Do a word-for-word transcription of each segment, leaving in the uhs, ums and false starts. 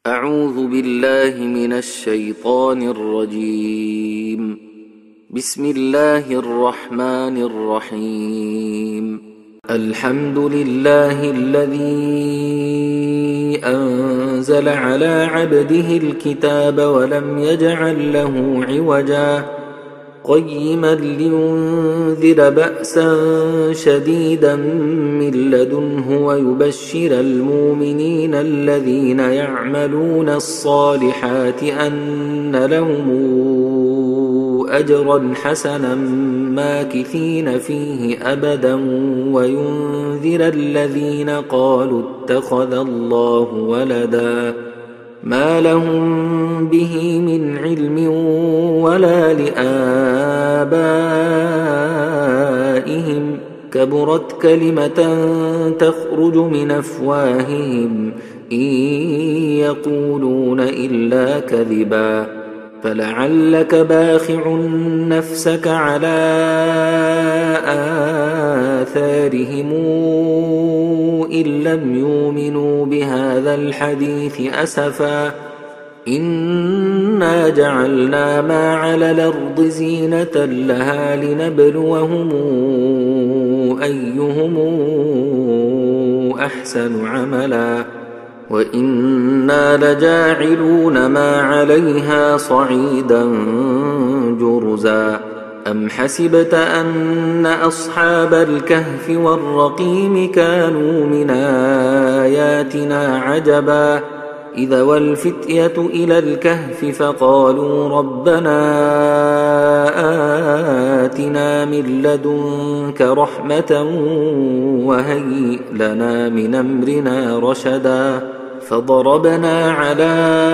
أعوذ بالله من الشيطان الرجيم. بسم الله الرحمن الرحيم. الحمد لله الذي أنزل على عبده الكتاب ولم يجعل له عوجا قيما لينذر بأسا شديدا من لدنه ويبشر المؤمنين الذين يعملون الصالحات أن لهم أجرا حسنا ماكثين فيه أبدا وينذر الذين قالوا اتخذ الله ولدا ما لهم به من علم ولا لآبائهم كبرت كلمة تخرج من أفواههم إن يقولون إلا كذبا فلعلك باخع نفسك على آثارهم إن لم يؤمنوا بهذا الحديث أسفا إنا جعلنا ما على الأرض زينة لها لنبلوهم أيهم أحسن عملا وإنا لجاعلون ما عليها صعيدا جرزا أم حسبت أن أصحاب الكهف والرقيم كانوا من آياتنا عجبا إذا والفتية إلى الكهف فقالوا ربنا آتنا من لدنك رحمة وهيئ لنا من أمرنا رشدا فضربنا على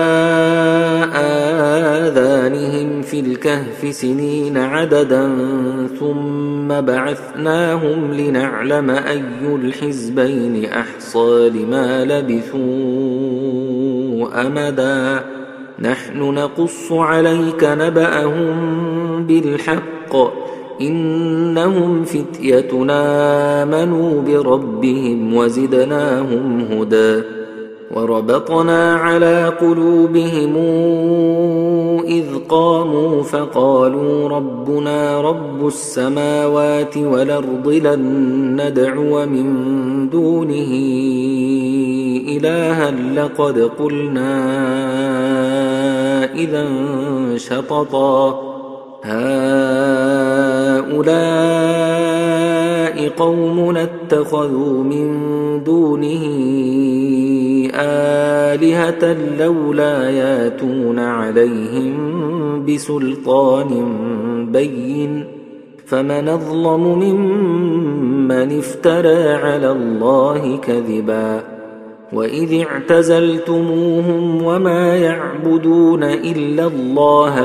آذانهم في الكهف سنين عددا ثم بعثناهم لنعلم أي الحزبين أحصى لما لبثوا أمدا نحن نقص عليك نبأهم بالحق إنهم فتيتنا آمنوا بربهم وزدناهم هدى وربطنا على قلوبهم إذ قاموا فقالوا ربنا رب السماوات والأرض لن ندعو من دونه إلها لقد قلنا إذا شططا هؤلاء قومنا اتخذوا من دونه آلهة لولا ياتون عليهم بسلطان بين فمن أظلم ممن افترى على الله كذبا وإذ اعتزلتموهم وما يعبدون إلا الله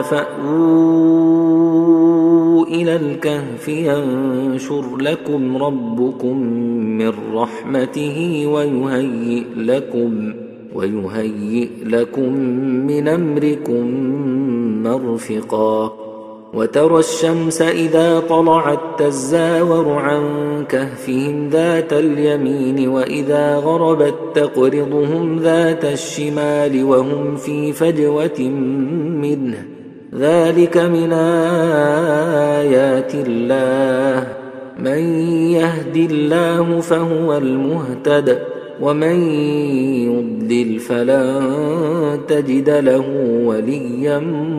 فأووا إلى الكهف ينشر لكم ربكم من رحمته ويهيئ لكم ويهيئ لكم من أمركم مرفقا وترى الشمس إذا طلعت تزاور عن كهفهم ذات اليمين وإذا غربت تقرضهم ذات الشمال وهم في فجوة منه ذلك من آيات الله من يهد الله فهو المهتد ومن يضلل فلن تجد له وليا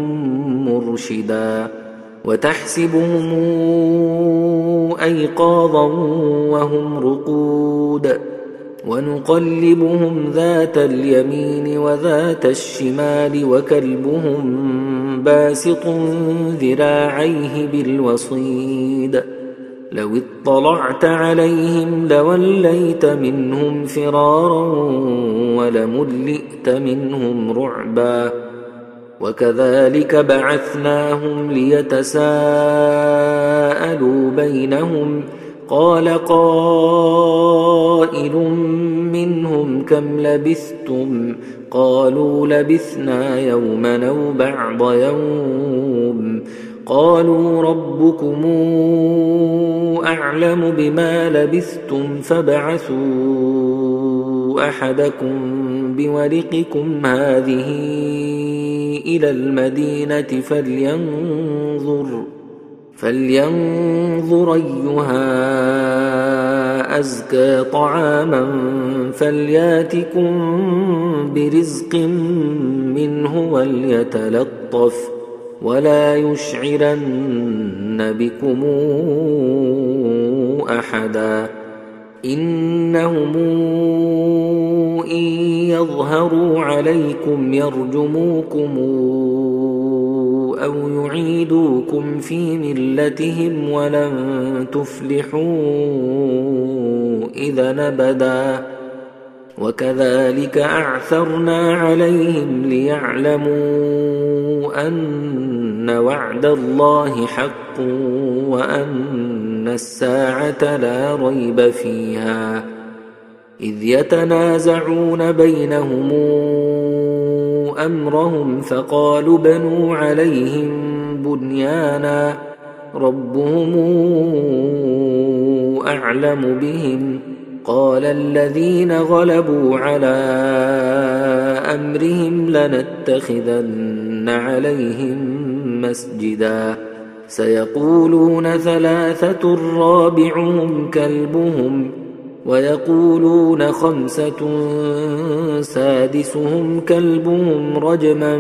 مرشدا وتحسبهم أيقاظا وهم رقود ونقلبهم ذات اليمين وذات الشمال وكلبهم باسط ذراعيه بالوصيد لو اطلعت عليهم لوليت منهم فرارا ولملئت منهم رعبا وكذلك بعثناهم ليتساءلوا بينهم قال قائل منهم كم لبثتم قالوا لبثنا يوما أو بعض يوم قالوا ربكم أعلم بما لبثتم فابعثوا أحدكم بورقكم هذه إلى المدينة فلينظر فلينظر أيها أزكى طعاما فلياتكم برزق منه وليتلطف ولا يشعرن بكم أحدا إنهم إن يظهروا عليكم يرجموكم أو يعيدوكم في ملتهم ولن تفلحوا إذا أبدا وكذلك أعثرنا عليهم ليعلموا أن وعد الله حق وأن الساعة لا ريب فيها إذ يتنازعون بينهم أمرهم فقالوا بنوا عليهم بنيانا ربهم أعلم بهم قال الذين غلبوا على أمرهم لنتخذن عليهم مسجدا سيقولون ثلاثة رابعهم كلبهم ويقولون خمسة سادسهم كلبهم رجما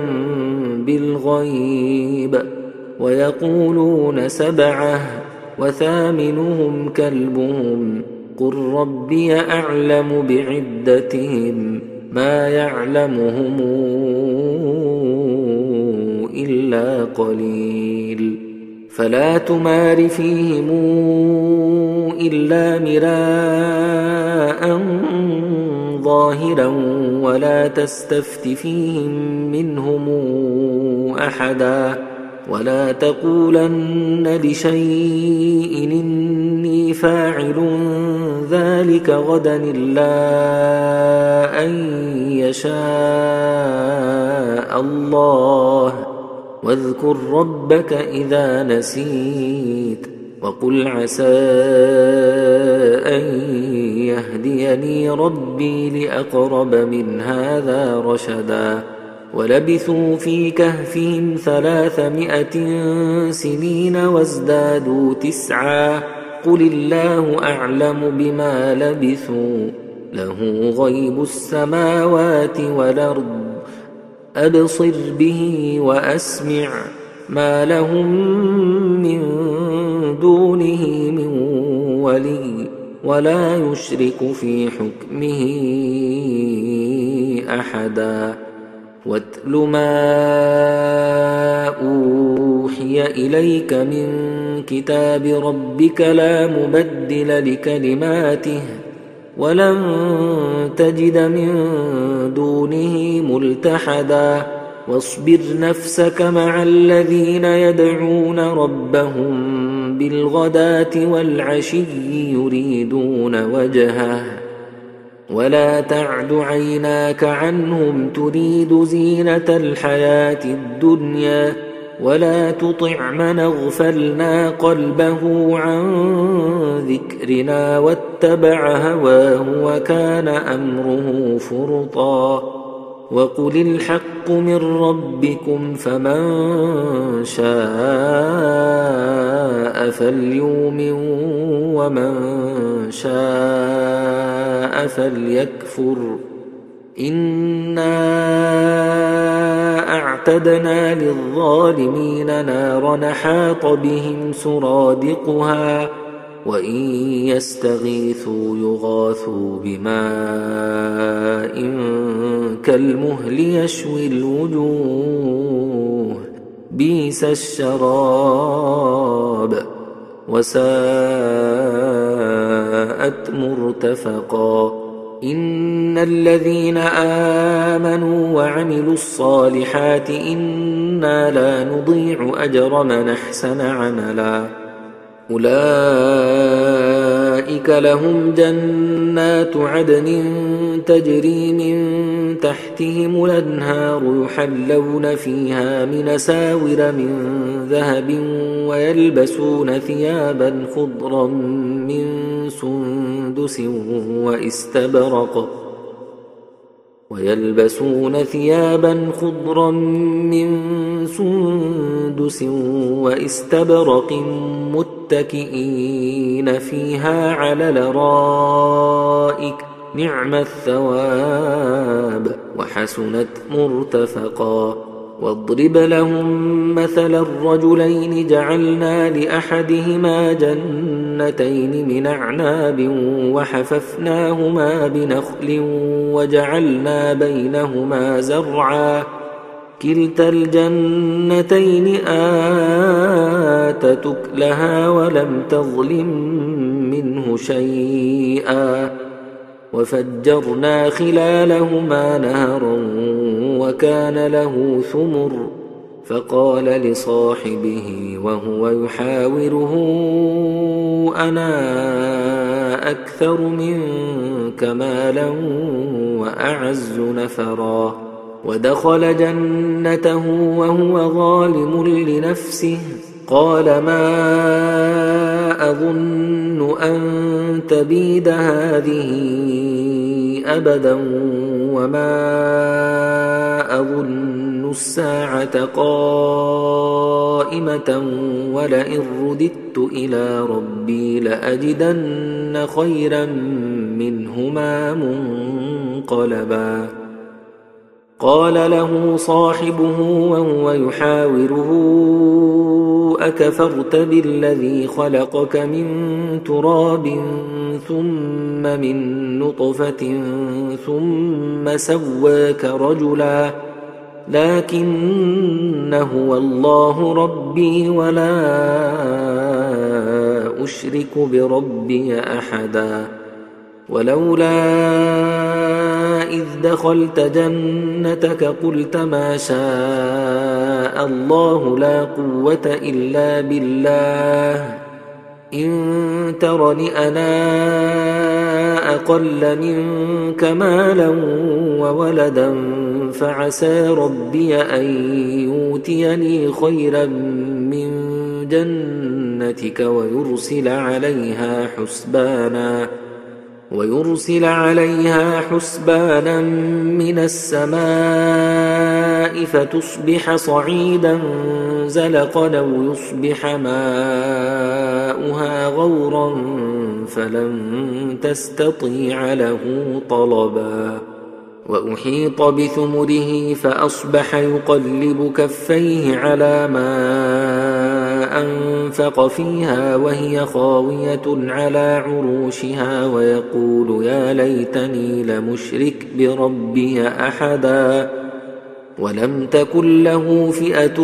بالغيب ويقولون سبعة وثامنهم كلبهم قل ربي أعلم بعدتهم ما يعلمهم إلا قليل فلا تمار فيهم إلا مراء ظاهرا ولا تستفت فيهم منهم أحدا ولا تقولن لشيء إني فاعل ذلك غدا إلا أن يشاء الله واذكر ربك إذا نسيت وقل عسى أن يهديني ربي لأقرب من هذا رشدا ولبثوا في كهفهم ثلاثمائة سنين وازدادوا تسعا قل الله أعلم بما لبثوا له غيب السماوات والأرض أبصر به وأسمع ما لهم من دونه من ولي ولا يشرك في حكمه أحدا واتل ما أوحي إليك من كتاب ربك لا مبدل لكلماته ولن تجد من دونه ملتحدا واصبر نفسك مع الذين يدعون ربهم بالغداة والعشي يريدون وجهه ولا تعد عيناك عنهم تريد زينة الحياة الدنيا ولا تطع من اغفلنا قلبه عن ذكرنا واتبع هواه وكان أمره فرطا وقل الحق من ربكم فمن شاء فليؤمن ومن شاء فليكفر إنا أعتدنا للظالمين نارا حاط بهم سرادقها وإن يستغيثوا يغاثوا بماء كالمهل يشوي الوجوه بئس الشراب وساءت مرتفقا إن الذين آمنوا وعملوا الصالحات إنا لا نضيع أجر من أحسن عملا أولئك لهم جنات عدن تجري من تحتهم الأنهار يحلون فيها من أساور من ذهب ويلبسون ثيابا خضرا من سندس واستبرق ويلبسون ثيابا خضرا من سندس واستبرق متكئين فيها على الارائك نعم الثواب وحسنت مرتفقا. واضرب لهم مثل الرجلين جعلنا لأحدهما جنتين من أعناب وحففناهما بنخل وجعلنا بينهما زرعا كلتا الجنتين آتت أكلها ولم تظلم منه شيئا وفجرنا خلالهما نهرا وكان له ثمر فقال لصاحبه وهو يحاوره أنا أكثر منك مالا وأعز نفرا. ودخل جنته وهو ظالم لنفسه قال ما أظن أن تبيد هذه أبدا وما أظن الساعة قائمة ولئن رددت إلى ربي لأجدن خيرا منهما منقلبا. قال له صاحبه وهو يحاوره أكفرت بالذي خلقك من تراب ثم من نطفة ثم سواك رجلا لكن هو الله ربي ولا أشرك بربي أحدا. ولولا إذ دخلت جنتك قلت ما شاء الله لا قوة إلا بالله إن ترني أنا أقل منك مالا وولدا فعسى ربي أن يؤتيني خيرا من جنتك ويرسل عليها حسبانا ويرسل عليها حسبانا من السماء فتصبح صعيدا زلقا أو يصبح ماؤها غورا فلن تستطيع له طلبا. وأحيط بثمره فأصبح يقلب كفيه على ما أنفق فيها وهي خاوية على عروشها ويقول يا ليتني لمشرك بربي أحدا. ولم تكن له فئة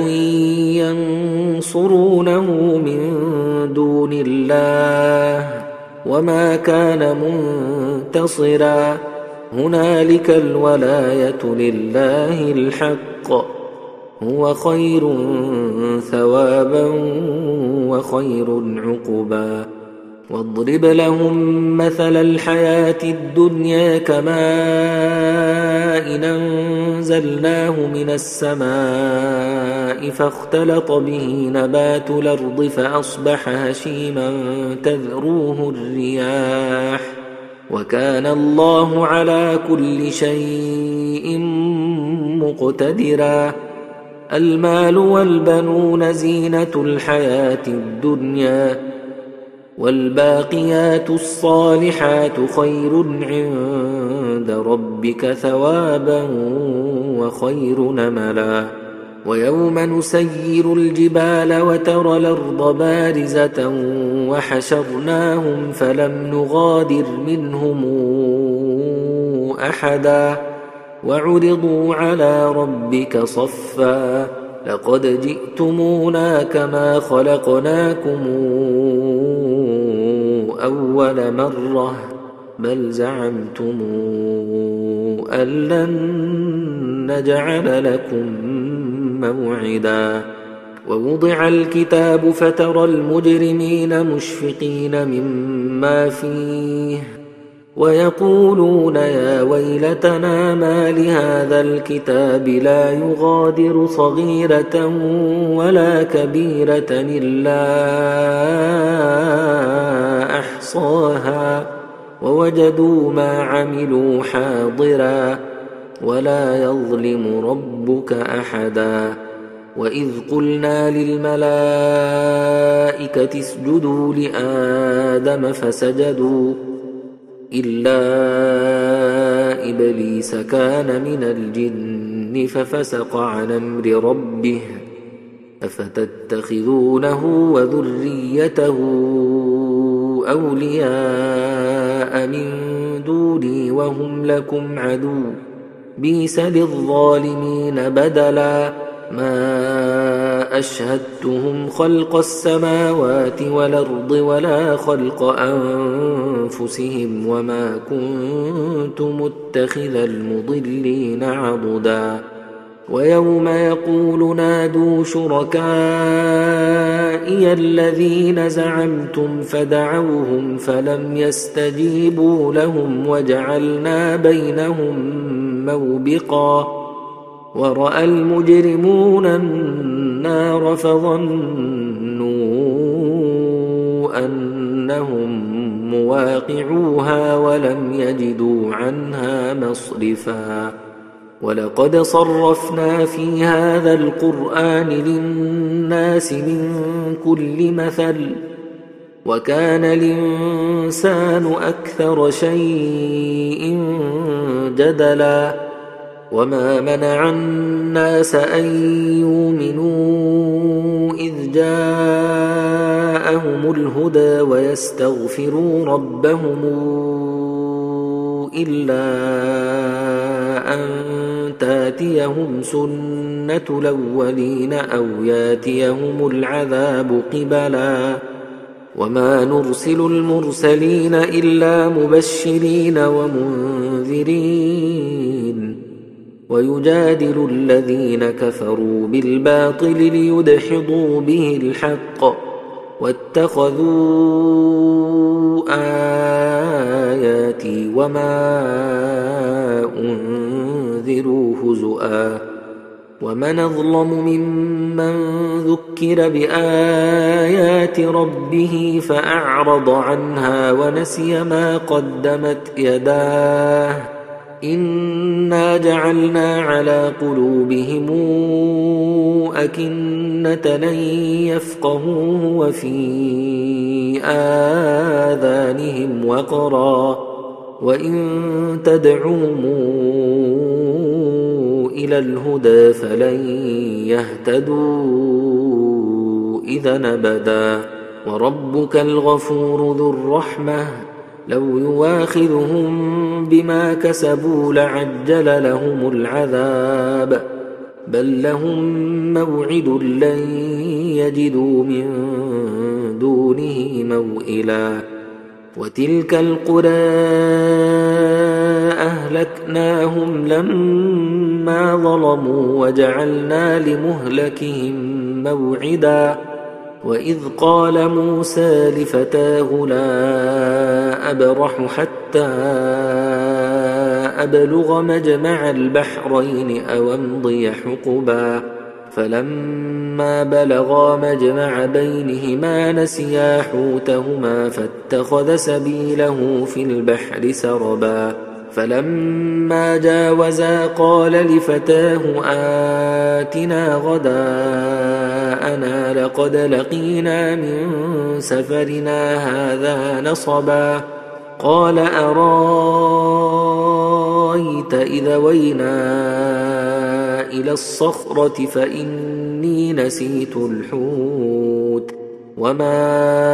ينصرونه من دون الله وما كان منتصرا. هنالك الولاية لله الحق هو خير ثوابا وخير عقبا. واضرب لهم مثل الحياة الدنيا كماء إن أنزلناه من السماء فاختلط به نبات الأرض فأصبح هشيما تذروه الرياح وكان الله على كل شيء مقتدرا. المال والبنون زينة الحياة الدنيا والباقيات الصالحات خير عند ربك ثوابا وخير نملا. ويوم نسير الجبال وترى الأرض بارزة وحشرناهم فلم نغادر منهم أحدا وعرضوا على ربك صفا لقد جئتمونا كما خلقناكم أول مرة بل زعمتم أن لن نجعل لكم موعدا. ووضع الكتاب فترى المجرمين مشفقين مما فيه ويقولون يا ويلتنا ما لهذا الكتاب لا يغادر صغيرة ولا كبيرة إلا أحصاها ووجدوا ما عملوا حاضرا ولا يظلم ربك أحدا. وإذ قلنا للملائكة اسجدوا لآدم فسجدوا إلا إبليس كان من الجن ففسق عن أمر ربه أفتتخذونه وذريته أولياء من دوني وهم لكم عدو بئس للظالمين بدلا. ما أشهدتهم خلق السماوات والأرض ولا خلق أنفسهم وما كنت متخذ المضلين عضدا. ويوم يقول نادوا شركائي الذين زعمتم فدعوهم فلم يستجيبوا لهم وجعلنا بينهم موبقا. ورأى المجرمون النار فظنوا أنهم مواقعوها ولم يجدوا عنها مصرفا. ولقد صرفنا في هذا القرآن للناس من كل مثل وكان الإنسان أكثر شيء جدلا. وما منع الناس أن يؤمنوا إذ جاءهم الهدى ويستغفروا ربهم إلا أن تاتيهم سنة الأولين أو ياتيهم العذاب قبلا. وما نرسل المرسلين إلا مبشرين ومنذرين ويجادل الذين كفروا بالباطل ليدحضوا به الحق واتخذوا آياتي وما أنذروا هزؤا. ومن أظلم ممن ذكر بآيات ربه فأعرض عنها ونسي ما قدمت يداه إنا جعلنا على قلوبهم أكنة أن يفقهوه وفي آذانهم وقرا وإن تدعوهم إلى الهدى فلن يهتدوا إذا أبدا. وربك الغفور ذو الرحمة لو يواخذهم بما كسبوا لعجل لهم العذاب بل لهم موعد لن يجدوا من دونه موئلا. وتلك القرى أهلكناهم لما ظلموا وجعلنا لمهلكهم موعدا. وإذ قال موسى لفتاه لا أبرح حتى أبلغ مجمع البحرين أو أمضي حقبا فلما بلغا مجمع بينهما نسيا حوتهما فاتخذ سبيله في البحر سربا. فلما جاوزا قال لفتاه آتنا غداءنا لقد لقينا من سفرنا هذا نصبا. قال أرايت إذا وينا إلى الصخرة فإني نسيت الحوت وما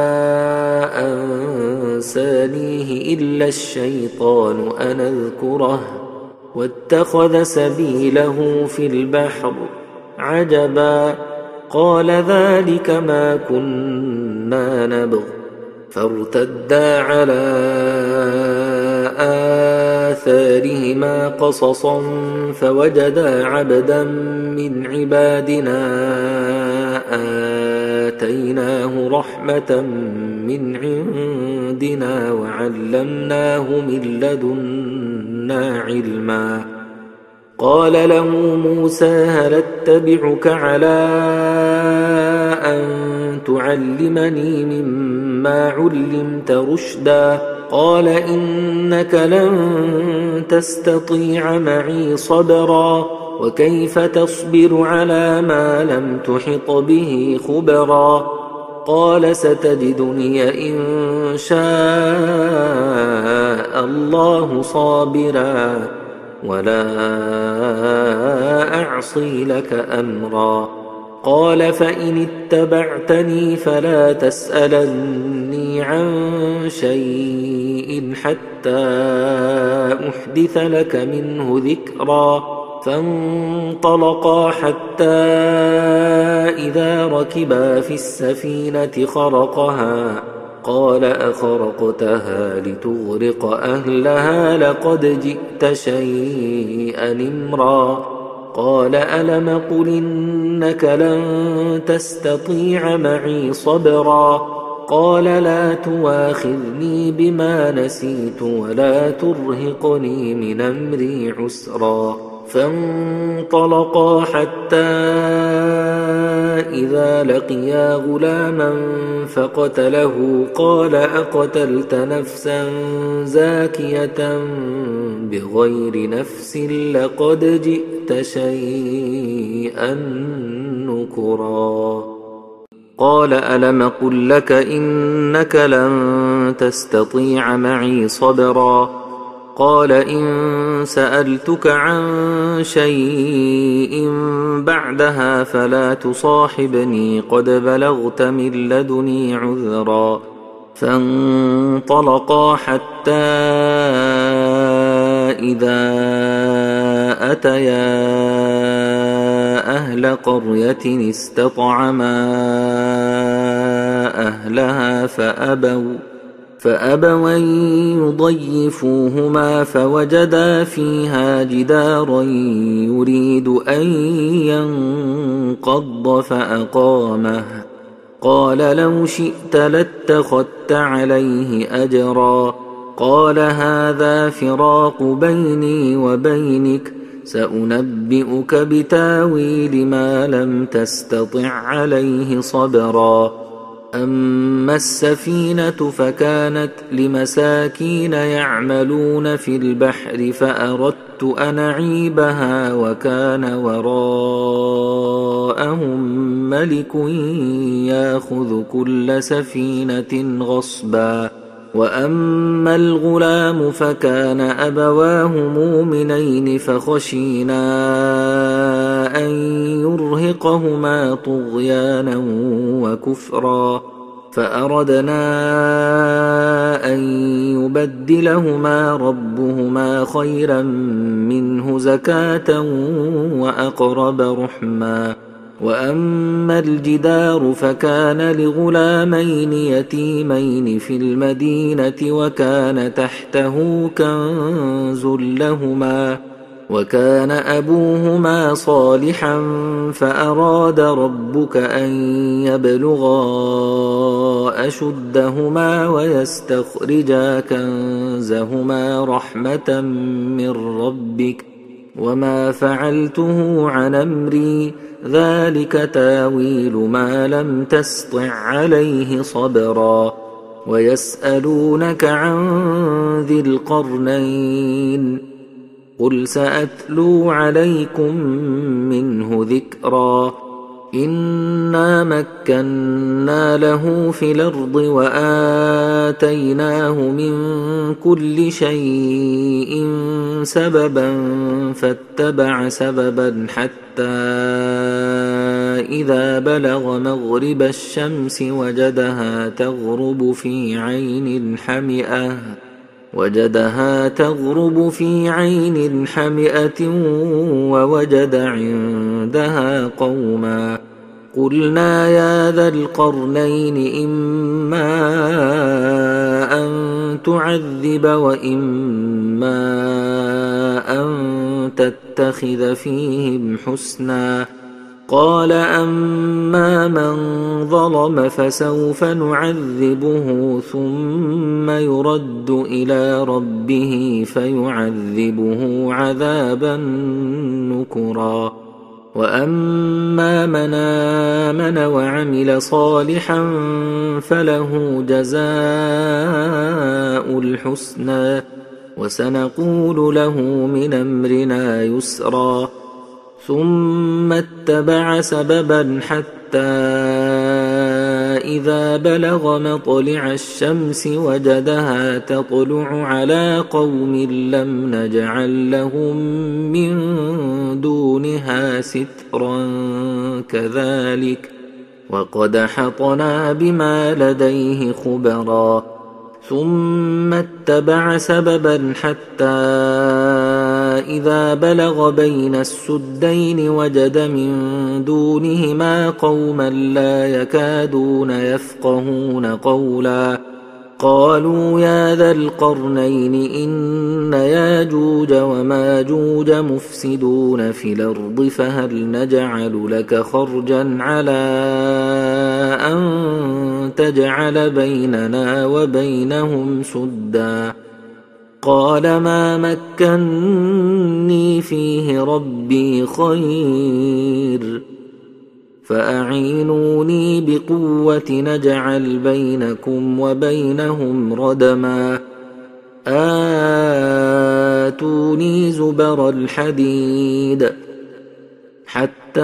أنسانيه إلا الشيطان أن أذكره واتخذ سبيله في البحر عجبا. قال ذلك ما كنا نبغ فارتدا على آثارهما قصصا فوجدا عبدا من عبادنا آتيناه رحمة من عندنا وعلمناه من لدنا علما. قال له موسى هل اتبعك على أن تعلمني مما علمت رشدا قال إنك لن تستطيع معي صبرا وكيف تصبر على ما لم تحط به خبرا قال ستجدني إن شاء الله صابرا ولا أعصي لك أمرا قال فإن اتبعتني فلا تسألني عن شيء حتى أحدث لك منه ذكرا فانطلقا حتى إذا ركبا في السفينة خرقها قال أخرقتها لتغرق أهلها لقد جئت شيئا إمرا قال ألم قل إنك لن تستطيع معي صبرا قال لا تواخذني بما نسيت ولا ترهقني من أمري عسرا فانطلقا حتى إذا لقيا غلاما فقتله قال أقتلت نفسا زاكية بغير نفس لقد جئت شيئا نكرا قال ألم قل لك إنك لن تستطيع معي صبرا قال إن سألتك عن شيء بعدها فلا تصاحبني قد بلغت من لدني عذرا فانطلقا حتى إذا أتيا أهل قرية استطعما أهلها فأبوا فأبوا يضيفوهما فوجدا فيها جدارا يريد أن ينقض فأقامه قال لو شئت لاتخذت عليه أجرا قال هذا فراق بيني وبينك سأنبئك بتاويل ما لم تستطع عليه صبرا أما السفينة فكانت لمساكين يعملون في البحر فأردت أن أعيبها وكان وراءهم ملك يأخذ كل سفينة غصبا وأما الغلام فكان أبواه مؤمنين فخشينا أن يرهقهما طغيانا وكفرا فأردنا أن يبدلهما ربهما خيرا منه زكاة وأقرب رحما وأما الجدار فكان لغلامين يتيمين في المدينة وكان تحته كنز لهما وكان أبوهما صالحا فأراد ربك أن يبلغا أشدهما ويستخرجا كنزهما رحمة من ربك وما فعلته عن أمري ذلك تاويل ما لم تسطع عليه صبرا ويسألونك عن ذي القرنين قل سأتلو عليكم منه ذكرا إنا مكنا له في الأرض وآتيناه من كل شيء سببا فاتبع سببا حتى إذا بلغ مغرب الشمس وجدها تغرب في عين حمئة وجدها تغرب في عين حمئة ووجد عندها قوما قلنا يا ذا القرنين إما أن تعذب وإما أن تتخذ فيهم حسنا قال أما من ظلم فسوف نعذبه ثم يرد إلى ربه فيعذبه عذابا نكرا وأما من آمن وعمل صالحا فله جزاء الحسنى وسنقول له من أمرنا يسرا ثم اتبع سببا حتى إذا بلغ مطلع الشمس وجدها تطلع على قوم لم نجعل لهم من دونها سترا كذلك وقد حطنا بما لديه خبرا ثم اتبع سببا حتى إذا بلغ بين السدين وجد من دونهما قوما لا يكادون يفقهون قولا قالوا يا ذا القرنين إن ياجوج وماجوج مفسدون في الأرض فهل نجعل لك خرجا على أن تجعل بيننا وبينهم سدا قال ما مكني فيه ربي خير فأعينوني بقوة نجعل بينكم وبينهم ردما آتوني زبر الحديد حتى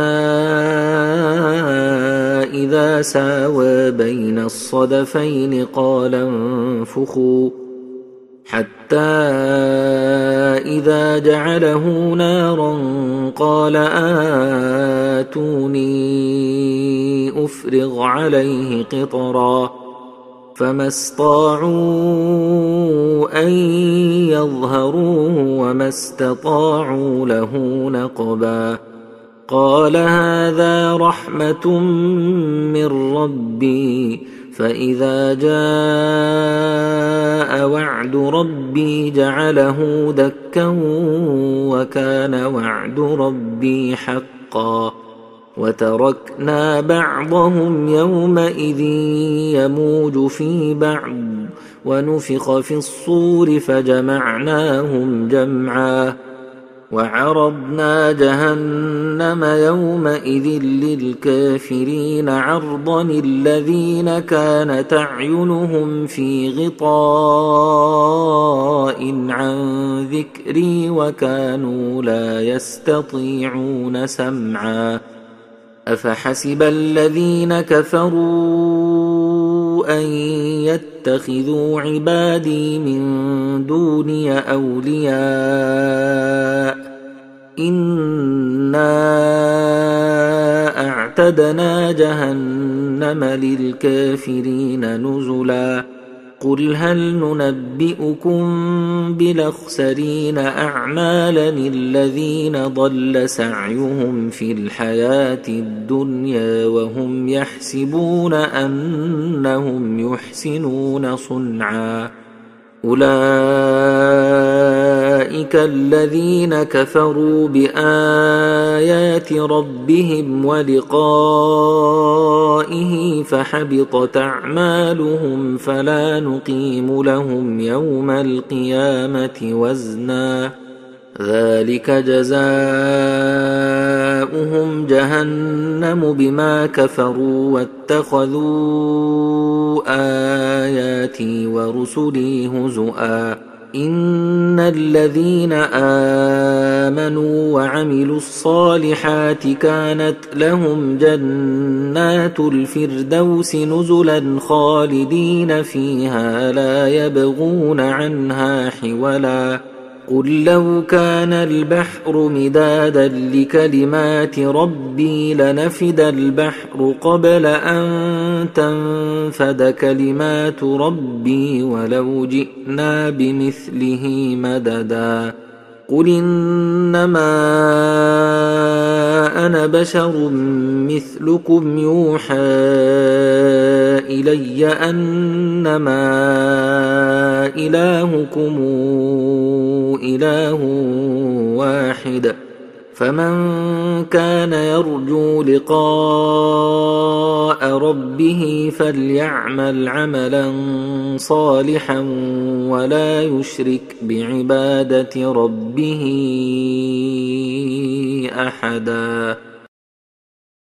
إذا ساوى بين الصدفين قال انفخوا حتى إذا جعله نارا قال آتوني أفرغ عليه قطرا فما استطاعوا أن يظهروه وما استطاعوا له نقبا قال هذا رحمة من ربي فإذا جاء وعد ربي جعله دكا وكان وعد ربي حقا وتركنا بعضهم يومئذ يموج في بعض ونفخ في الصور فجمعناهم جمعا وعرضنا جهنم يومئذ للكافرين عرضا الذين كانت أعينهم في غطاء عن ذكري وكانوا لا يستطيعون سمعا أفحسب الذين كفروا أن يتخذوا عبادي من دوني أولياء إنا أعتدنا جهنم للكافرين نزلا قل هل ننبئكم بالأخسرين أعمالا الذين ضل سعيهم في الحياة الدنيا وهم يحسبون أنهم يحسنون صنعا أولئك الذين كفروا بآيات ربهم ولقائه فحبطت أعمالهم فلا نقيم لهم يوم القيامة وزنا ذلك جزاؤهم جهنم بما كفروا واتخذوا آياتي ورسلي هزؤا إن الذين آمنوا وعملوا الصالحات كانت لهم جنات الفردوس نزلا خالدين فيها لا يبغون عنها حولا قل لو كان البحر مدادا لكلمات ربي لنفد البحر قبل أن تنفد كلمات ربي ولو جئنا بمثله مددا قل إنما أنا بشر مثلكم يوحى إلي أنما إلهكم إله واحد فمن كان يرجو لقاء ربه فليعمل عملا صالحا ولا يشرك بعبادة ربه أحدا.